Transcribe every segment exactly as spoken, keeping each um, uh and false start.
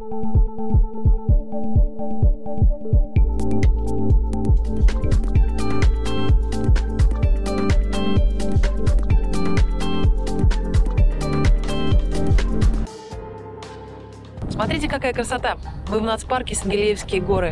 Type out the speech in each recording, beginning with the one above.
Смотрите, какая красота! Мы в нацпарке Сенгилеевские горы.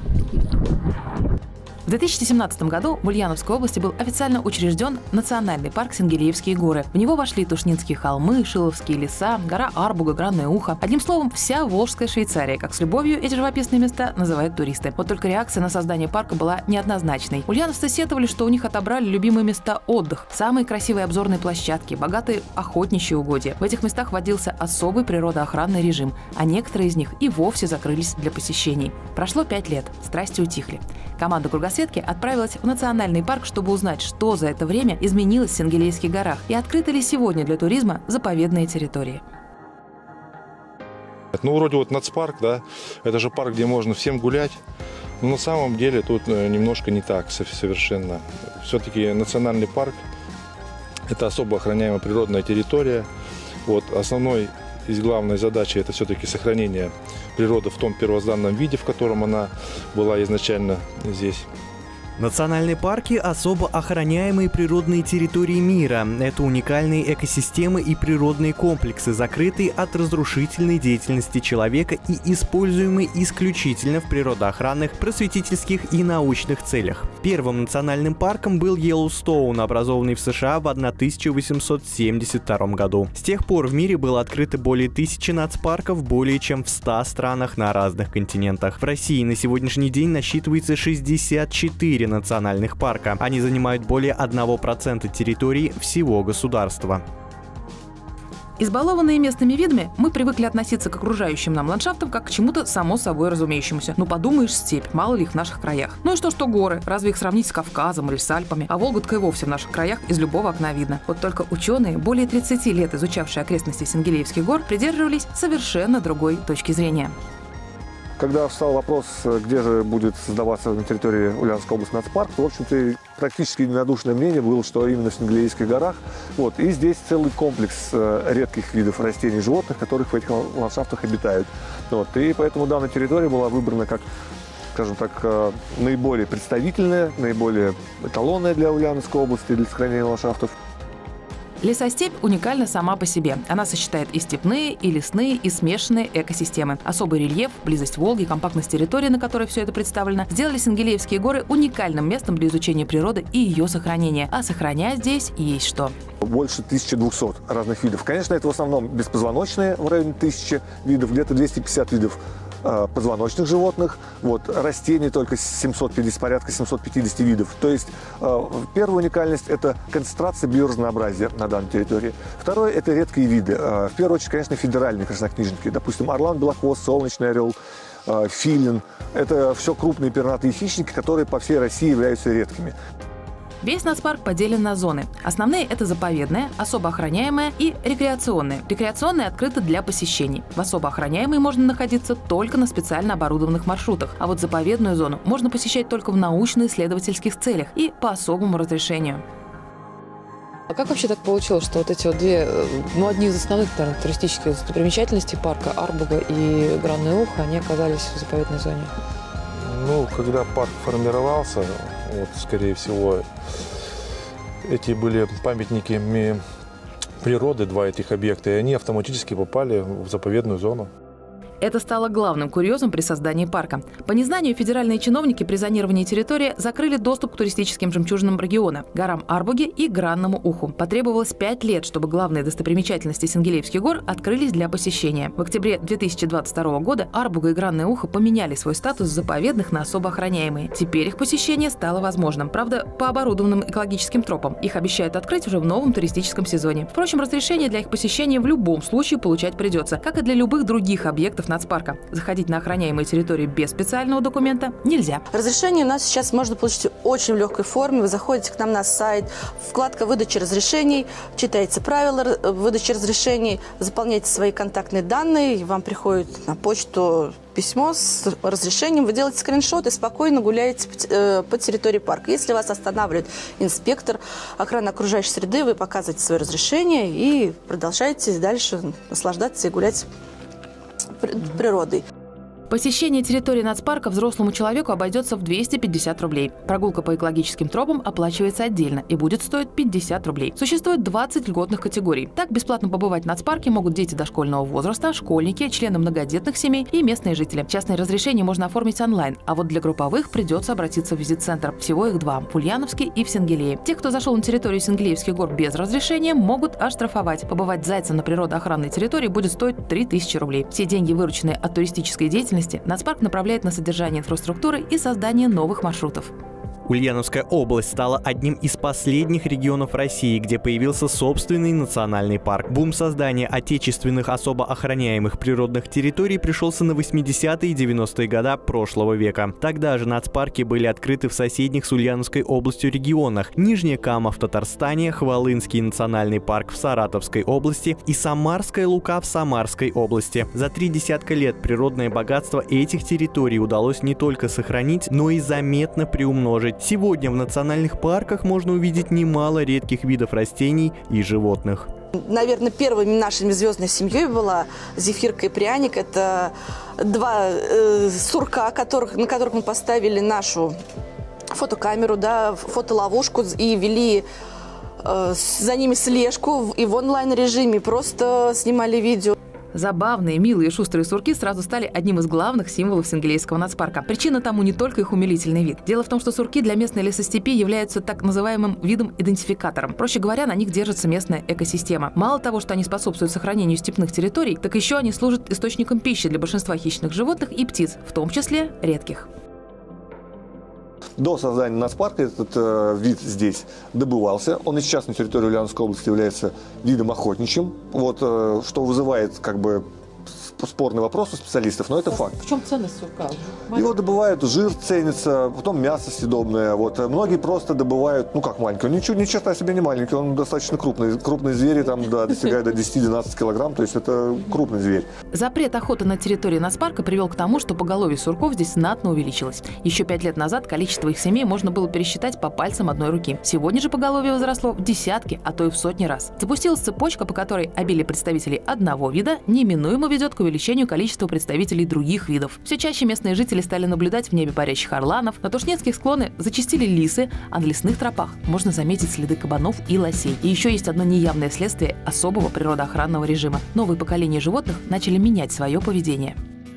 В две тысячи семнадцатом году в Ульяновской области был официально учрежден национальный парк Сенгилеевские горы. В него вошли Тушнинские холмы, Шиловские леса, гора Арбуга, Гранное Ухо. Одним словом, вся Волжская Швейцария, как с любовью эти живописные места называют туристы. Вот только реакция на создание парка была неоднозначной. Ульяновцы сетовали, что у них отобрали любимые места отдыха, самые красивые обзорные площадки, богатые охотничьи угодья. В этих местах вводился особый природоохранный режим, а некоторые из них и вовсе закрылись для посещений. Прошло пять лет, страсти утихли. Команда кругосветки отправилась в национальный парк, чтобы узнать, что за это время изменилось в Сенгилейских горах и открыты ли сегодня для туризма заповедные территории. Ну, вроде вот нацпарк, да, это же парк, где можно всем гулять, но на самом деле тут немножко не так совершенно. Все-таки национальный парк – это особо охраняемая природная территория. Вот, основной из главной задачи – это все-таки сохранение природы в том первозданном виде, в котором она была изначально здесь. Национальные парки – особо охраняемые природные территории мира. Это уникальные экосистемы и природные комплексы, закрытые от разрушительной деятельности человека и используемые исключительно в природоохранных, просветительских и научных целях. Первым национальным парком был Йеллоустоун, образованный в США в тысяча восемьсот семьдесят втором году. С тех пор в мире было открыто более тысячи нацпарков более чем в ста странах на разных континентах. В России на сегодняшний день насчитывается шестьдесят четыре национальных парка. Они занимают более одного процента территории всего государства. Избалованные местными видами, мы привыкли относиться к окружающим нам ландшафтам как к чему-то само собой разумеющемуся. Ну подумаешь, степь, мало ли их в наших краях. Ну и что, что горы? Разве их сравнить с Кавказом или с Альпами? А Волга-то и вовсе в наших краях из любого окна видно. Вот только ученые, более тридцати лет изучавшие окрестности Сенгилеевских гор, придерживались совершенно другой точки зрения. Когда встал вопрос, где же будет создаваться на территории Ульяновской области нацпарк, то, в общем-то, практически единодушное мнение было, что именно в Сенгилеевских горах. Вот, и здесь целый комплекс редких видов растений и животных, которых в этих ландшафтах обитают. Вот, и поэтому данная территория была выбрана как, скажем так, наиболее представительная, наиболее эталонная для Ульяновской области, для сохранения ландшафтов. Лесостепь уникальна сама по себе. Она сочетает и степные, и лесные, и смешанные экосистемы. Особый рельеф, близость Волги, компактность территории, на которой все это представлено, сделали Сенгилеевские горы уникальным местом для изучения природы и ее сохранения. А сохранять здесь есть что. Больше тысячи двухсот разных видов. Конечно, это в основном беспозвоночные, в районе тысячи видов, где-то двести пятьдесят видов позвоночных животных, вот, растений только семьсот пятьдесят, порядка семисот пятидесяти видов. То есть э, первая уникальность – это концентрация биоразнообразия на данной территории. Второе – это редкие виды. Э, в первую очередь, конечно, федеральные краснокнижники. Допустим, орлан, белохвост, солнечный орел, э, филин. Это все крупные пернатые хищники, которые по всей России являются редкими. Весь нацпарк поделен на зоны. Основные – это заповедная, особо охраняемая и рекреационная. Рекреационные открыты для посещений. В особо охраняемой можно находиться только на специально оборудованных маршрутах. А вот заповедную зону можно посещать только в научно-исследовательских целях и по особому разрешению. А как вообще так получилось, что вот эти вот две, ну, одни из основных, наверное, туристических достопримечательностей парка, Арбуга и Гранное Ухо, они оказались в заповедной зоне? Ну, когда парк формировался, вот, скорее всего, эти были памятники природы, два этих объекта, и они автоматически попали в заповедную зону. Это стало главным курьезом при создании парка. По незнанию федеральные чиновники при зонировании территории закрыли доступ к туристическим жемчужинам региона – горам Арбуге и Гранному Уху. Потребовалось пять лет, чтобы главные достопримечательности Сенгилеевских гор открылись для посещения. В октябре две тысячи двадцать второго года Арбуга и Гранное Ухо поменяли свой статус с заповедных на особо охраняемые. Теперь их посещение стало возможным. Правда, по оборудованным экологическим тропам. Их обещают открыть уже в новом туристическом сезоне. Впрочем, разрешение для их посещения в любом случае получать придется, как и для любых других объектов нацпарка. Заходить на охраняемые территории без специального документа нельзя. Разрешение у нас сейчас можно получить очень в легкой форме. Вы заходите к нам на сайт, вкладка «Выдача разрешений», читаете правила выдачи разрешений, заполняете свои контактные данные, вам приходит на почту письмо с разрешением, вы делаете скриншот и спокойно гуляете по территории парка. Если вас останавливает инспектор охраны окружающей среды, вы показываете свое разрешение и продолжаете дальше наслаждаться и гулять природой. Посещение территории нацпарка взрослому человеку обойдется в двести пятьдесят рублей. Прогулка по экологическим тропам оплачивается отдельно и будет стоить пятьдесят рублей. Существует двадцать льготных категорий. Так бесплатно побывать в нацпарке могут дети дошкольного возраста, школьники, члены многодетных семей и местные жители. Частные разрешения можно оформить онлайн, а вот для групповых придется обратиться в визит-центр. Всего их два – в Ульяновске и в Сенгелее. Тех, кто зашел на территорию Сенгелеевских гор без разрешения, могут оштрафовать. Побывать зайцем на природоохранной территории будет стоить три тысячи рублей. Все деньги, вырученные от туристической деятельности, нацпарк направляет на содержание инфраструктуры и создание новых маршрутов. Ульяновская область стала одним из последних регионов России, где появился собственный национальный парк. Бум создания отечественных особо охраняемых природных территорий пришелся на восьмидесятые и девяностые годы прошлого века. Тогда же нацпарки были открыты в соседних с Ульяновской областью регионах: Нижняя Кама в Татарстане, Хвалынский национальный парк в Саратовской области и Самарская Лука в Самарской области. За три десятка лет природное богатство этих территорий удалось не только сохранить, но и заметно приумножить. Сегодня в национальных парках можно увидеть немало редких видов растений и животных. Наверное, первой нашей звездной семьей была Зефирка и Пряник. Это два э, сурка, которых, на которых мы поставили нашу фотокамеру, да, фотоловушку и вели э, за ними слежку и в онлайн-режиме, просто снимали видео. Забавные, милые и шустрые сурки сразу стали одним из главных символов Сенгелейского нацпарка. Причина тому не только их умилительный вид. Дело в том, что сурки для местной лесостепи являются так называемым видом-идентификатором. Проще говоря, на них держится местная экосистема. Мало того, что они способствуют сохранению степных территорий, так еще они служат источником пищи для большинства хищных животных и птиц, в том числе редких. До создания нацпарка этот э, вид здесь добывался. Он и сейчас на территории Ульяновской области является видом охотничьим, вот, э, что вызывает как бы спорный вопрос у специалистов, но это факт. В чем ценность сурка? Его добывают, жир ценится, потом мясо съедобное. Вот. Многие просто добывают, ну как маленький, он ничего, ни черта себе не маленький, он достаточно крупный. Крупные звери там да, достигают до десяти-двенадцати килограмм, то есть это крупный зверь. Запрет охоты на территории нацпарка привел к тому, что поголовье сурков здесь знатно увеличилось. Еще пять лет назад количество их семей можно было пересчитать по пальцам одной руки. Сегодня же поголовье возросло в десятки, а то и в сотни раз. Запустилась цепочка, по которой обилие представителей одного вида неминуемо ведет к увеличению количества представителей других видов. Все чаще местные жители стали наблюдать в небе парящих орланов, на тушнецких склонах зачастили лисы, а на лесных тропах можно заметить следы кабанов и лосей. И еще есть одно неявное следствие особого природоохранного режима. Новые поколения животных начали менять свое поведение.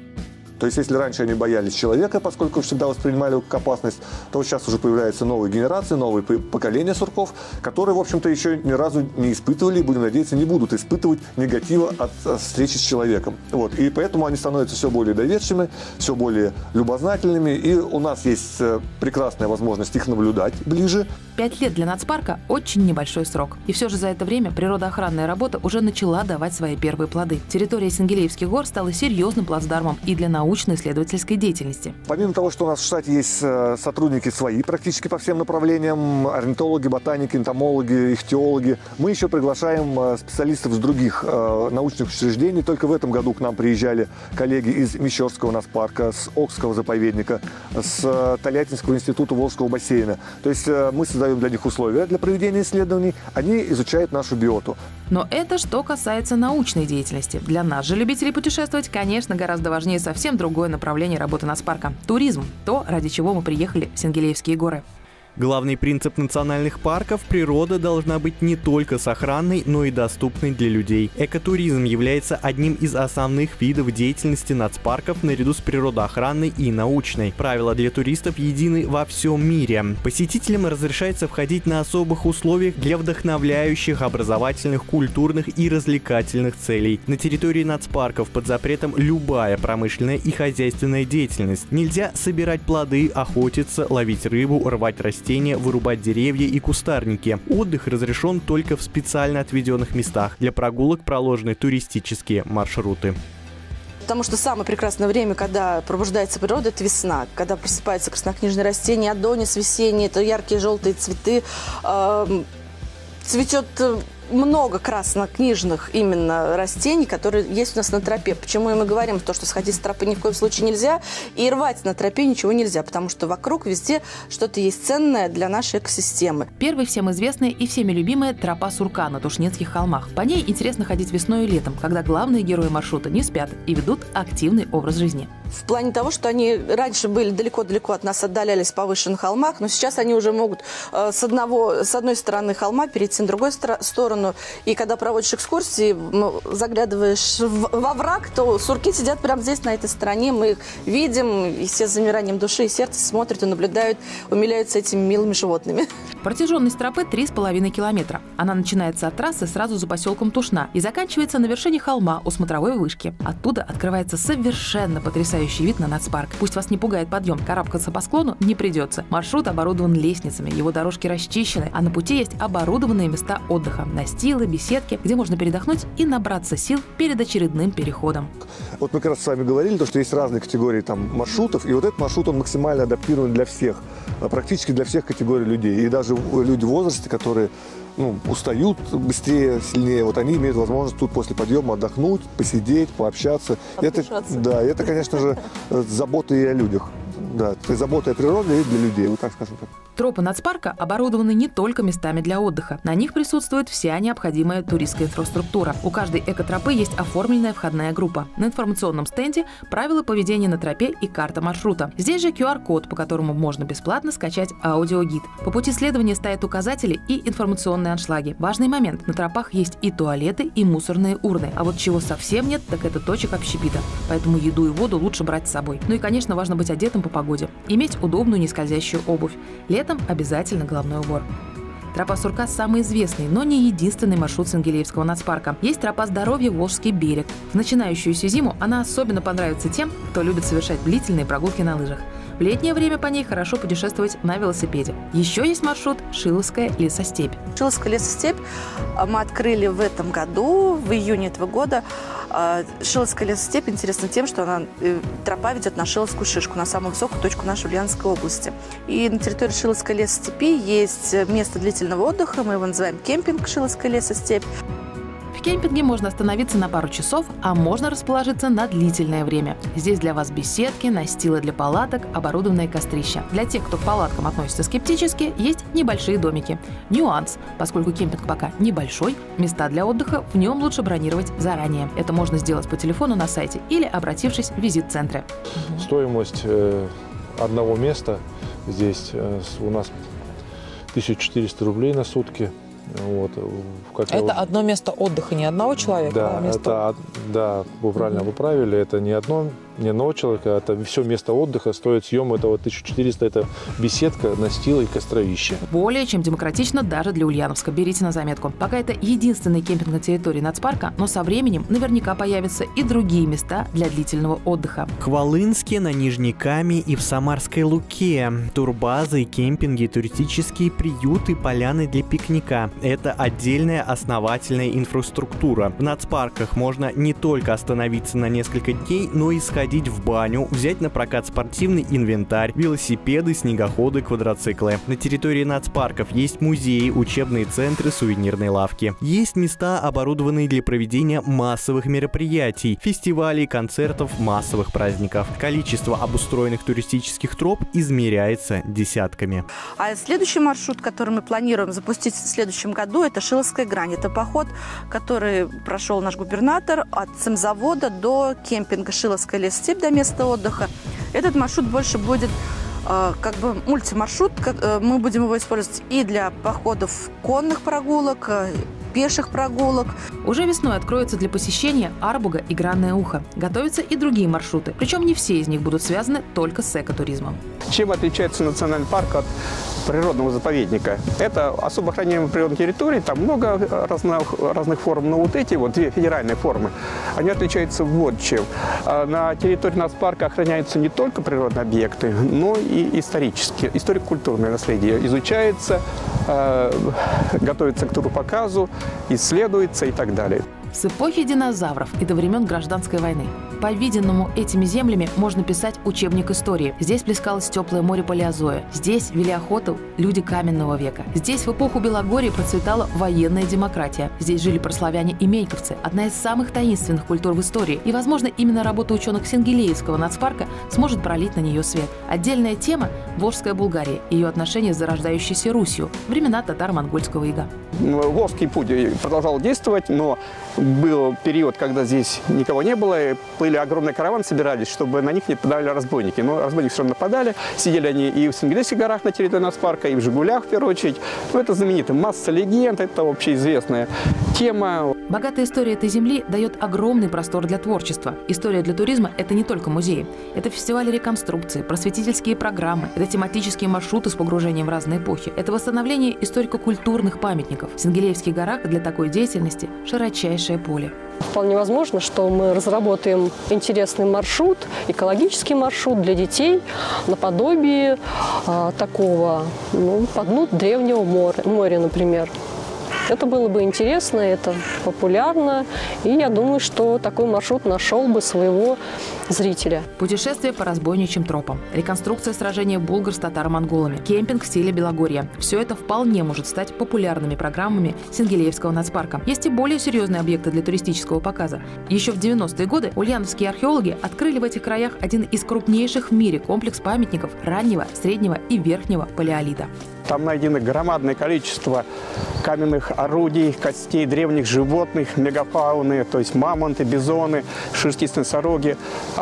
То есть, если раньше они боялись человека, поскольку всегда воспринимали его как опасность, то сейчас уже появляются новые генерации, новые поколения сурков, которые, в общем-то, еще ни разу не испытывали и, будем надеяться, не будут испытывать негатива от встречи с человеком. Вот. И поэтому они становятся все более доверчивыми, все более любознательными, и у нас есть прекрасная возможность их наблюдать ближе. Пять лет для нацпарка – очень небольшой срок. И все же за это время природоохранная работа уже начала давать свои первые плоды. Территория Сенгелеевских гор стала серьезным плацдармом и для научно-исследовательской деятельности. Помимо того, что у нас в штате есть сотрудники свои практически по всем направлениям, орнитологи, ботаники, энтомологи, ихтиологи, мы еще приглашаем специалистов с других научных учреждений. Только в этом году к нам приезжали коллеги из Мещерского нацпарка, с Окского заповедника, с Тольяттинского института Волжского бассейна. То есть мы создаем для них условия для проведения исследований, они изучают нашу биоту. Но это что касается научной деятельности. Для нас же, любителей путешествовать, конечно, гораздо важнее совсем другое направление работы нацпарка – туризм. То, ради чего мы приехали в Сенгелеевские горы. Главный принцип национальных парков – природа должна быть не только сохранной, но и доступной для людей. Экотуризм является одним из основных видов деятельности нацпарков наряду с природоохранной и научной. Правила для туристов едины во всем мире. Посетителям разрешается входить на особых условиях для вдохновляющих, образовательных, культурных и развлекательных целей. На территории нацпарков под запретом любая промышленная и хозяйственная деятельность. Нельзя собирать плоды, охотиться, ловить рыбу, рвать растения, вырубать деревья и кустарники. Отдых разрешен только в специально отведенных местах. Для прогулок проложены туристические маршруты. Потому что самое прекрасное время, когда пробуждается природа, это весна. Когда просыпаются краснокнижные растения, адонис весенний, это яркие желтые цветы. Цветет много краснокнижных именно растений, которые есть у нас на тропе. Почему мы говорим, то, что сходить с тропы ни в коем случае нельзя, и рвать на тропе ничего нельзя, потому что вокруг везде что-то есть ценное для нашей экосистемы. Первый всем известная и всеми любимая тропа Сурка на Тушнинских холмах. По ней интересно ходить весной и летом, когда главные герои маршрута не спят и ведут активный образ жизни. В плане того, что они раньше были далеко-далеко от нас, отдалялись в повышенных холмах, но сейчас они уже могут э, с, одного, с одной стороны холма перейти на другую сторону. И когда проводишь экскурсии, заглядываешь в, во враг, то сурки сидят прямо здесь, на этой стороне. Мы их видим, и все с замиранием души и сердца смотрят и наблюдают, умиляются этими милыми животными. Протяженность тропы три с половиной километра. Она начинается от трассы сразу за поселком Тушна и заканчивается на вершине холма у смотровой вышки. Оттуда открывается совершенно потрясающий вид на нацпарк. Пусть вас не пугает подъем, карабкаться по склону не придется. Маршрут оборудован лестницами, его дорожки расчищены, а на пути есть оборудованные места отдыха, настилы, беседки, где можно передохнуть и набраться сил перед очередным переходом. Вот мы как раз с вами говорили, то, что есть разные категории там, маршрутов, и вот этот маршрут, он максимально адаптирован для всех, практически для всех категорий людей. И даже люди в возрасте, которые ну, устают быстрее, сильнее, вот они имеют возможность тут после подъема отдохнуть, посидеть, пообщаться. Это, да, это, конечно же, забота и о людях. Да, это забота о природе и для людей, вот так скажем так. Тропы нацпарка оборудованы не только местами для отдыха. На них присутствует вся необходимая туристская инфраструктура. У каждой экотропы есть оформленная входная группа. На информационном стенде правила поведения на тропе и карта маршрута. Здесь же ку ар код, по которому можно бесплатно скачать аудиогид. По пути следования стоят указатели и информационные аншлаги. Важный момент – на тропах есть и туалеты, и мусорные урны. А вот чего совсем нет, так это точек общепита. Поэтому еду и воду лучше брать с собой. Ну и, конечно, важно быть одетым по погоде. Иметь удобную нескользящую обувь. Летом обязательно головной убор. Тропа Сурка – самый известный, но не единственный маршрут Сенгилеевского нацпарка. Есть тропа здоровья Волжский берег. В начинающуюся зиму она особенно понравится тем, кто любит совершать длительные прогулки на лыжах. В летнее время по ней хорошо путешествовать на велосипеде. Еще есть маршрут Шиловская лесостепь. Шиловская лесостепь мы открыли в этом году, в июне этого года. Шиловская лесостепь интересна тем, что она, тропа ведет на Шиловскую шишку, на самую высокую точку нашей Ульяновской области. И на территории Шиловской лесостепи есть место длительного отдыха, мы его называем кемпинг Шиловская лесостепь. В кемпинге можно остановиться на пару часов, а можно расположиться на длительное время. Здесь для вас беседки, настилы для палаток, оборудованное кострище. Для тех, кто к палаткам относится скептически, есть небольшие домики. Нюанс. Поскольку кемпинг пока небольшой, места для отдыха в нем лучше бронировать заранее. Это можно сделать по телефону на сайте или обратившись в визит-центры. Стоимость э, одного места здесь э, у нас тысяча четыреста рублей на сутки. Вот, как это вот... одно место отдыха, не одного человека? Да, а место... это, да, вы правильно угу. поправили, это не одно, не одного человека, это все место отдыха, стоит съем этого тысяча четыреста, это беседка, настил и костровище. Более чем демократично даже для Ульяновска, берите на заметку. Пока это единственный кемпинг на территории нацпарка, но со временем наверняка появятся и другие места для длительного отдыха. В Хвалынске, на Нижней Каме и в Самарской Луке. Турбазы, кемпинги, туристические приюты, поляны для пикника. Это отдельная основательная инфраструктура. В нацпарках можно не только остановиться на несколько дней, но и сходить в баню, взять на прокат спортивный инвентарь, велосипеды, снегоходы, квадроциклы. На территории нацпарков есть музеи, учебные центры, сувенирные лавки. Есть места, оборудованные для проведения массовых мероприятий, фестивалей, концертов, массовых праздников. Количество обустроенных туристических троп измеряется десятками. А следующий маршрут, который мы планируем запустить в следующем году, это Шиловская грань. Это поход, который прошел наш губернатор от цемзавода до кемпинга Шиловская лесостепь, до места отдыха. Этот маршрут больше будет э, как бы мультимаршрут. Э, мы будем его использовать и для походов конных прогулок, э, пеших прогулок. Уже весной откроется для посещения Арбуга и Гранное ухо. Готовятся и другие маршруты. Причем не все из них будут связаны только с экотуризмом. Чем отличается национальный парк от природного заповедника? Это особо охраняемая природная территория, там много разных, разных форм, но вот эти вот две федеральные формы, они отличаются вот чем. На территории нацпарка охраняются не только природные объекты, но и исторические, историко-культурное наследие. Изучается, готовится к туропоказу, исследуется и так далее. С эпохи динозавров и до времен Гражданской войны. По-видимому, этими землями можно писать учебник истории. Здесь плескалось теплое море Палеозоя. Здесь вели охоту люди каменного века. Здесь в эпоху Белогорья процветала военная демократия. Здесь жили прославяне и мейковцы, одна из самых таинственных культур в истории. И, возможно, именно работа ученых Сенгилеевского нацпарка сможет пролить на нее свет. Отдельная тема – Волжская Булгария, ее отношения с зарождающейся Русью, времена татаро-монгольского ига. Волжский путь продолжал действовать, но был период, когда здесь никого не было, и плыли огромные караваны, собирались, чтобы на них не нападали разбойники. Но разбойники все равно нападали. Сидели они и в Сенгилейских горах на территории нацпарка, и в Жигулях, в первую очередь. Но это знаменито. Масса легенд, это общеизвестная тема. Богатая история этой земли дает огромный простор для творчества. История для туризма – это не только музеи. Это фестивали реконструкции, просветительские программы, это тематические маршруты с погружением в разные эпохи, это восстановление историко-культурных памятников. В Сенгилеевских горах для такой деятельности широчайшее поле. Вполне возможно, что мы разработаем интересный маршрут, экологический маршрут для детей, наподобие а, такого, ну, по дну древнего моря, моря, например. Это было бы интересно, это популярно, и я думаю, что такой маршрут нашел бы своего зрителя. Путешествие по разбойничьим тропам, реконструкция сражения булгар с татаро-монголами, кемпинг в стиле Белогорья – все это вполне может стать популярными программами Сенгилеевского нацпарка. Есть и более серьезные объекты для туристического показа. Еще в девяностые годы ульяновские археологи открыли в этих краях один из крупнейших в мире комплекс памятников раннего, среднего и верхнего палеолита. Там найдено громадное количество каменных орудий, костей древних животных, мегафауны, то есть мамонты, бизоны, шерстистые носороги,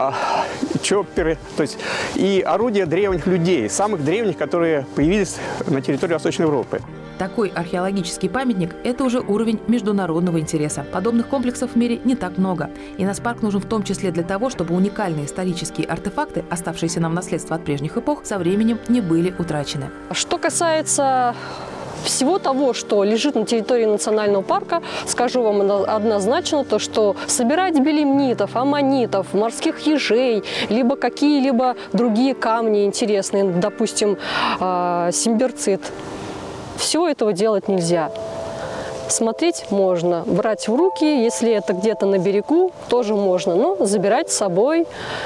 чопперы, то есть и орудия древних людей, самых древних, которые появились на территории Восточной Европы. Такой археологический памятник – это уже уровень международного интереса. Подобных комплексов в мире не так много. И нацпарк нужен в том числе для того, чтобы уникальные исторические артефакты, оставшиеся нам в наследство от прежних эпох, со временем не были утрачены. Что касается всего того, что лежит на территории национального парка, скажу вам однозначно то, что собирать белемнитов, аммонитов, морских ежей, либо какие-либо другие камни интересные, допустим, симбирцит, все этого делать нельзя. Смотреть можно, брать в руки, если это где-то на берегу, тоже можно, но забирать с собой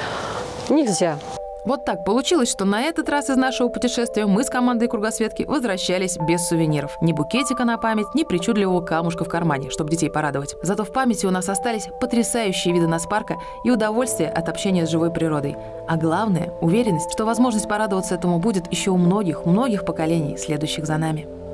нельзя. Вот так получилось, что на этот раз из нашего путешествия мы с командой кругосветки возвращались без сувениров. Ни букетика на память, ни причудливого камушка в кармане, чтобы детей порадовать. Зато в памяти у нас остались потрясающие виды нацпарка и удовольствие от общения с живой природой. А главное – уверенность, что возможность порадоваться этому будет еще у многих-многих поколений, следующих за нами.